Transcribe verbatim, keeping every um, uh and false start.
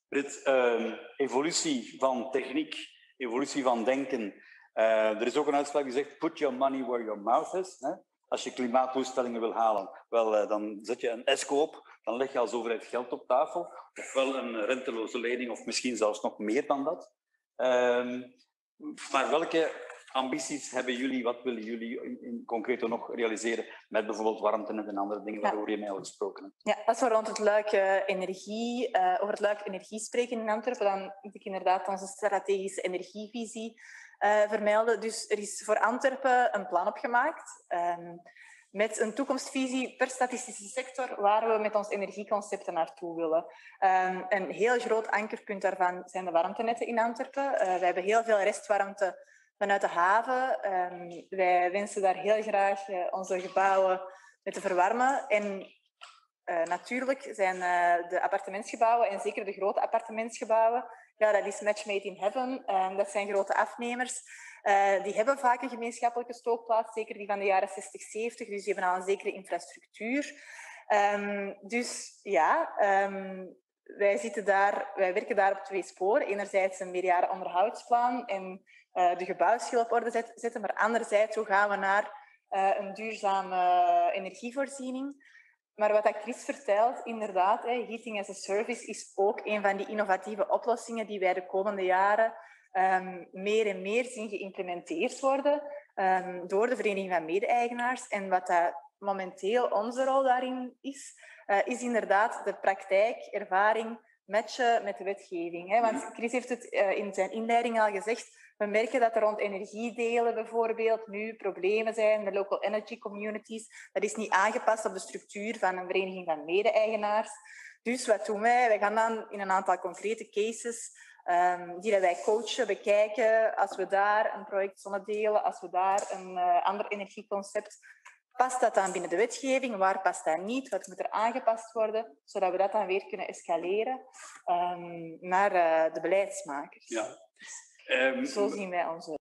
Brit, uh, evolutie van techniek, evolutie van denken. Uh, er is ook een uitspraak die zegt, put your money where your mouth is. Hè? Als je klimaatdoelstellingen wil halen, wel, uh, dan zet je een ESCO op, dan leg je als overheid geld op tafel. Ofwel een renteloze lening, of misschien zelfs nog meer dan dat. Uh, maar welke ambities hebben jullie, wat willen jullie in, in concreto nog realiseren met bijvoorbeeld warmtenet en andere dingen waarover je mij al gesproken hebt? Ja, als we rond het luik uh, energie, uh, over het luik energie spreken in Antwerpen, dan moet ik inderdaad onze strategische energievisie uh, vermelden. Dus er is voor Antwerpen een plan opgemaakt um, met een toekomstvisie per statistische sector waar we met ons energieconcepten naartoe willen. Um, een heel groot ankerpunt daarvan zijn de warmtenetten in Antwerpen. Uh, we hebben heel veel restwarmte vanuit de haven. Um, wij wensen daar heel graag uh, onze gebouwen mee te verwarmen. En uh, natuurlijk zijn uh, de appartementsgebouwen, en zeker de grote appartementsgebouwen, ja, dat is match made in heaven. Um, dat zijn grote afnemers. Uh, die hebben vaak een gemeenschappelijke stookplaats, zeker die van de jaren zestig, zeventig. Dus die hebben al een zekere infrastructuur. Um, dus ja... Um, Wij, zitten daar, wij werken daar op twee sporen. Enerzijds een meerjaren onderhoudsplan en uh, de gebouwschil op orde zet, zetten, maar anderzijds hoe gaan we naar uh, een duurzame energievoorziening. Maar wat Chris vertelt, inderdaad, hè, heating as a service is ook een van die innovatieve oplossingen die wij de komende jaren um, meer en meer zien geïmplementeerd worden um, door de Vereniging van Mede-eigenaars. En wat dat momenteel onze rol daarin is, uh, is inderdaad de praktijk, ervaring matchen met de wetgeving. Hè? Want Chris heeft het uh, in zijn inleiding al gezegd. We merken dat er rond energiedelen bijvoorbeeld nu problemen zijn met local energy communities. Dat is niet aangepast op de structuur van een vereniging van mede-eigenaars. Dus wat doen wij? Wij gaan dan in een aantal concrete cases um, die wij coachen, bekijken. Als we daar een project zonnedelen, als we daar een uh, ander energieconcept... Past dat dan binnen de wetgeving? Waar past dat niet? Wat moet er aangepast worden? Zodat we dat dan weer kunnen escaleren um, naar uh, de beleidsmakers. Ja. Um, Zo zien wij onze...